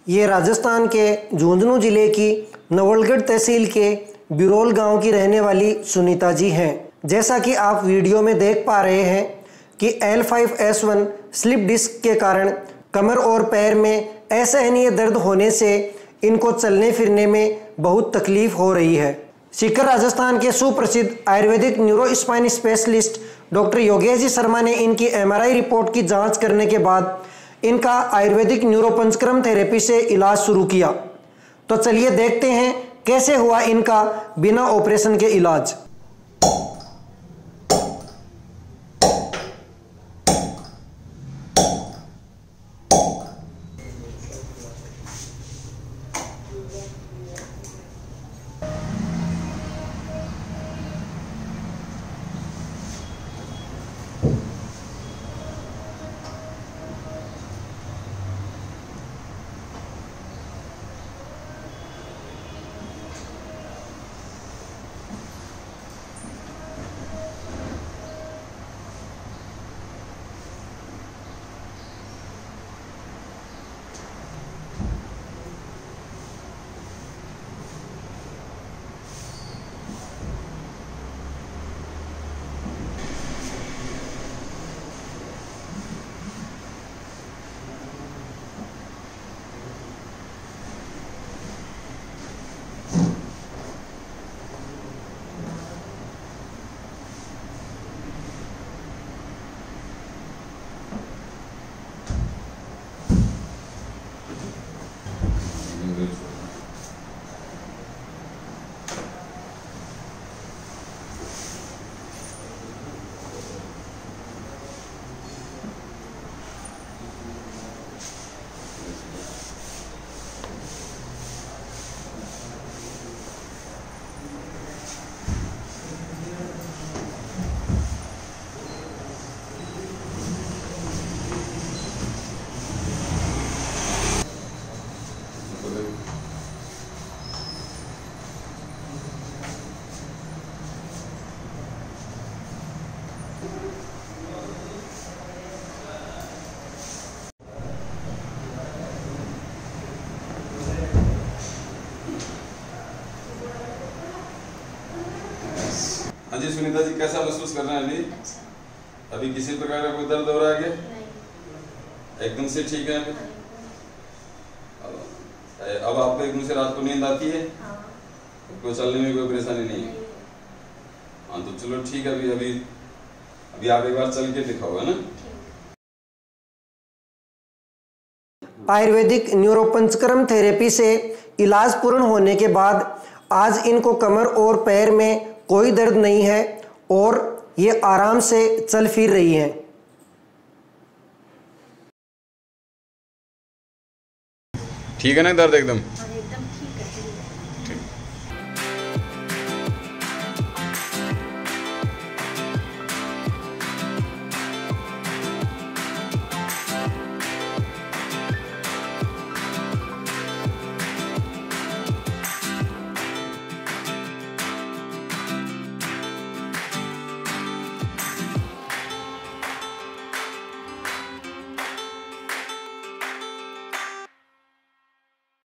ये राजस्थान के झुंझुनू जिले की नवलगढ़ तहसील के बिरोल गांव की रहने वाली सुनीता जी हैं। जैसा कि आप वीडियो में देख पा रहे हैं कि L5S1 स्लिप डिस्क के कारण कमर और पैर में असहनीय दर्द होने से इनको चलने फिरने में बहुत तकलीफ हो रही है। सीकर राजस्थान के सुप्रसिद्ध Ayurvedic neuro spine specialist doctor Yogesh ji Sharma ने इनकी MRI रिपोर्ट की जांच करने के बाद इनका आयुर्वेदिक न्यूरोपंचक्रम थेरेपी से इलाज शुरू किया। तो चलिए देखते हैं कैसे हुआ इनका बिना ऑपरेशन के इलाज। हाँ जी सुनीता जी, कैसा महसूस कर रहे हैं अभी? अभी किसी प्रकार का कोई दर्द हो रहा है क्या? एकदम से ठीक है अभी? अब आपको एकदम से रात को नींद आती है? कोई चलने में कोई परेशानी नहीं है? हाँ तो चलो ठीक है। अभी आप एक बार चल के दिखाओ, है ना? आयुर्वेदिक न्यूरोपंचक्रम थेरेपी से इलाज पूर्ण होने के बाद आज इनको कमर और पैर में कोई दर्द नहीं है और ये आराम से चल फिर रही हैं। ठीक है ना दर्द एकदम?